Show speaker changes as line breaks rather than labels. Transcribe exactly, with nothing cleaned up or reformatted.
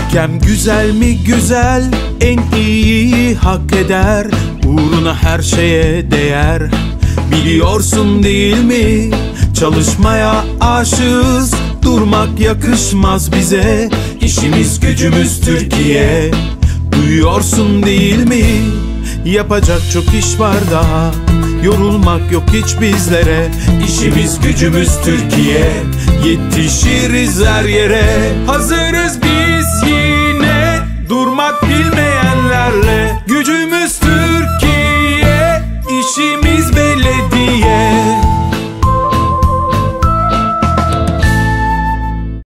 Ülkem güzel mi güzel, en iyiyi hak eder. Uğruna her şeye değer. Biliyorsun değil mi? Çalışmaya aşığız, durmak yakışmaz bize. İşimiz gücümüz Türkiye, duyuyorsun değil mi? Yapacak çok iş var daha, yorulmak yok hiç bizlere. İşimiz gücümüz Türkiye, yetişiriz her yere. Hazır